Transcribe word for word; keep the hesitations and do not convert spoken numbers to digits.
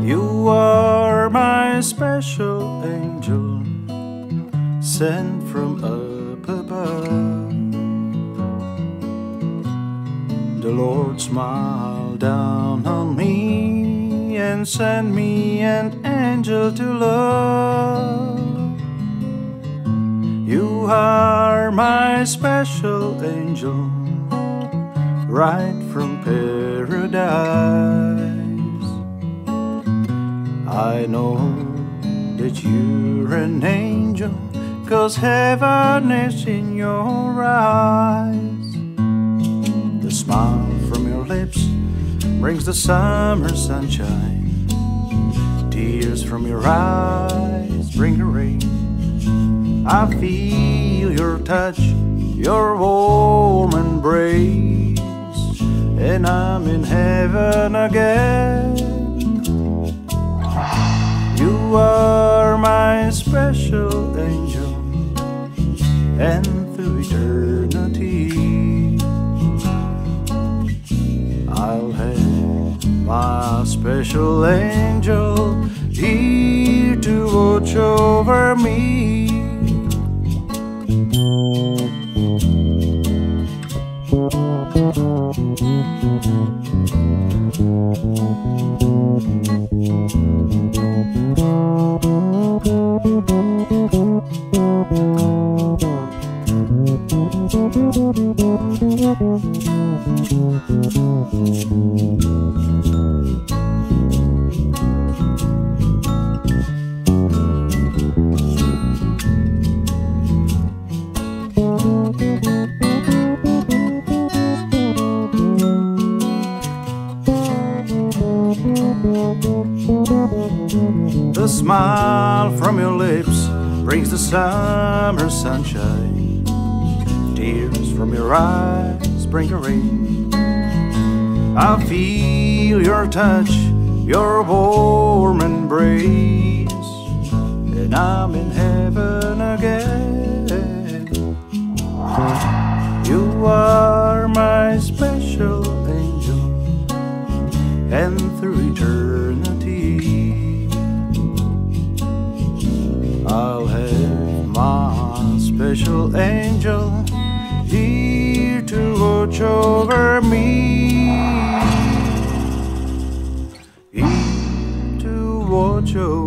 You are my special angel, sent from up above. The Lord smiled down on me and sent me an angel to love. You are my special angel, right from paradise. I know that you're an angel, 'cause heaven is in your eyes. The smile from your lips brings the summer sunshine. Tears from your eyes bring the rain. I feel your touch, your warm embrace, and I'm in heaven again. You are my special angel, and through eternity I'll have my special angel here to watch over me. The smile from your lips brings the summer sunshine. Tears from your eyes bring the rain. I feel your touch, your warm embrace, and I'm in heaven again. You are my special angel, and through eternity I'll have my special angel here to watch over me. Here to watch over